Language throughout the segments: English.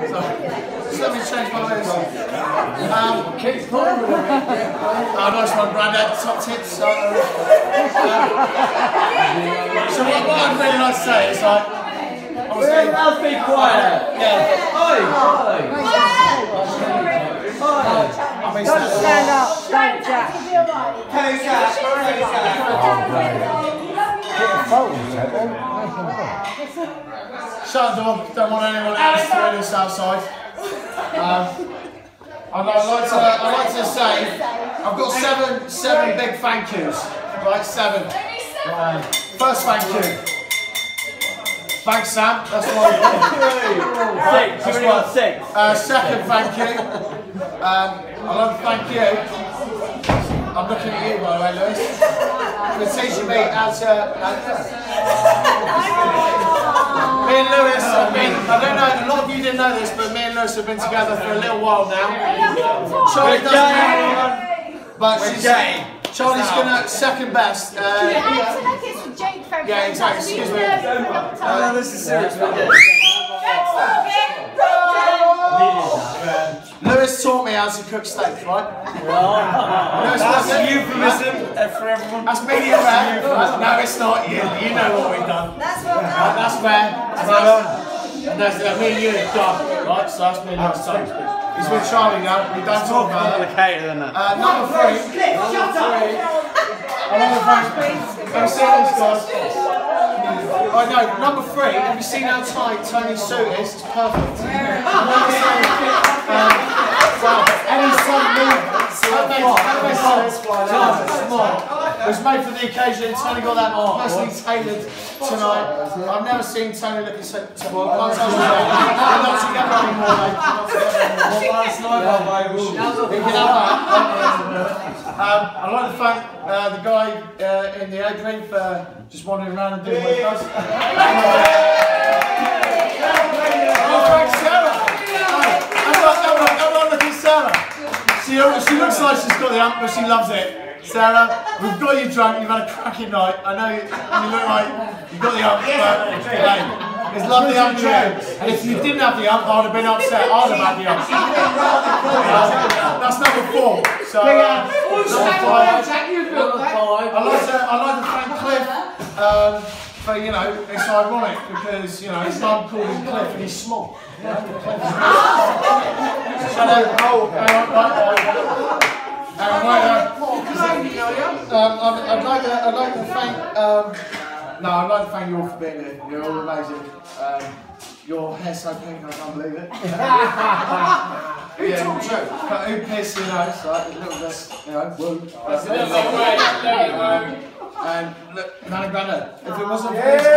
So let me change my list. Oh, nice one, Grandad. Top tips. So what I'd really like to say is like, Let's be quiet. Yeah. Oi. Don't stand up. Don't Jack. Shut the door. Don't want anyone else to do this outside. I'd like to say I've got seven big thank yous. Right, 7. First thank you. Thanks, Sam. That's one. 6. You got 6. Second thank you. I'd like to thank you. I'm looking at you, by the way, Lewis. For teaching me how to. Me and Lewis have been, I don't know, a lot of you didn't know this, but me and Lewis have been together for a little while now. Charlie doesn't know, but Charlie's gonna second best. Yeah, exactly. Excuse me. No, this is serious. Lewis taught me how to cook steak, right? That's a euphemism for everyone. That's medium rare. No, it's not. You know what we've done. That's well done. That's rare. And that's me and you have done, right? So that's me and Lewis steak. He's with Charlie now. We don't talk about that. Complicated than that. Number 3. I've seen this, guys. I know, number 3, have you seen how tight Tony's suit is? It's perfect. Any sudden movements, smart. It was made for the occasion. Tony got that personally tailored tonight. I've never seen Tony looking so. We're not together anymore, mate. I'd like to thank the guy in the apron for just wandering around and doing what he does. Everyone look at Sarah. She looks like she's got the ump, but she loves it. Sarah, we've got you drunk, you've had a cracking night. I know you look like you've got the ump, but hey, it's lovely having you here. And if you didn't have the ump, I would have been upset. I'd have had the ump. That's number 4. So, number 5. I'd like to thank Cliff for, you know, it's ironic because, you know, his mum called him Cliff and he's small. I'd like to thank you all for being here. You're all amazing. Your hair's so pink, I can't believe it. Who talks you? Who pissed, you know, it's like a little bit, you know, woo. And look, Nanny Grandad, if it wasn't for these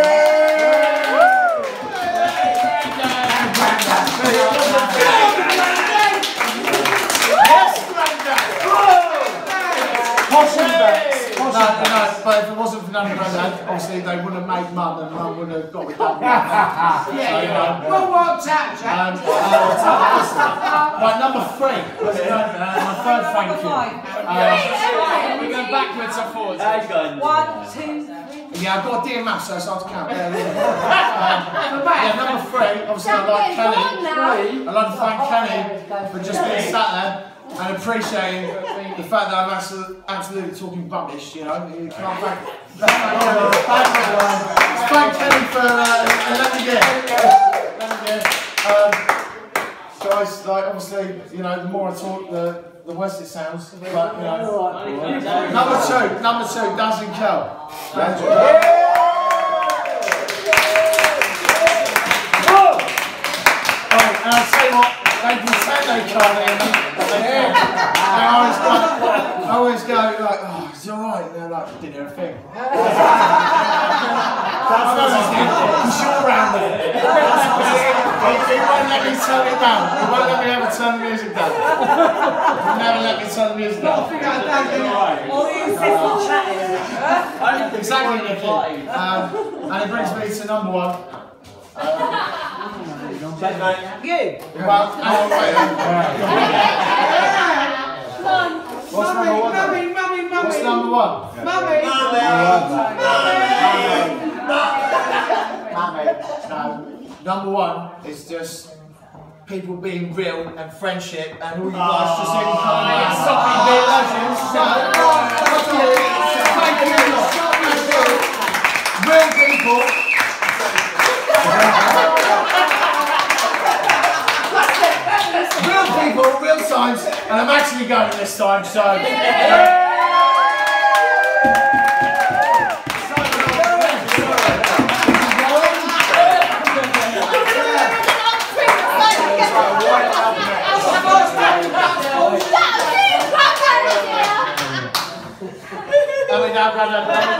No, but if it wasn't for Nanny Grandad, obviously they wouldn't have made Mum and Mum wouldn't have got it done. Well worked out, Jack. Right, number 3. My third thank you. We're going backwards and forwards. 1, 2, 3. Yeah, I've got a dear math, so it's hard to count. Yeah, number 3, obviously I'd like Kenny. I'd like to thank Kenny for just being sat there and appreciating the fact that I'm absolutely talking rubbish, you know. You can't thank Kenny for 11 years. Guys, like, obviously, you know, the more I talk, the worse it sounds. But, you know. Number 2, Dazzling Kel. Right, and I'll tell you what, they pretend they can't hear me. I always go like, oh, it's alright. And they're like, didn't hear a thing. Because you're around there. He won't let me turn it down. He won't let me ever turn the music down. He'll never let me turn the music down. Exactly, Nicky. And it brings me to number 1. You. Well, what's number 1? What's number 1? Mummy. No. Number 1 is just people being real and friendship and all you guys just saying coming out. Real people. Real people, real signs, and I'm actually going this time, so. I mean,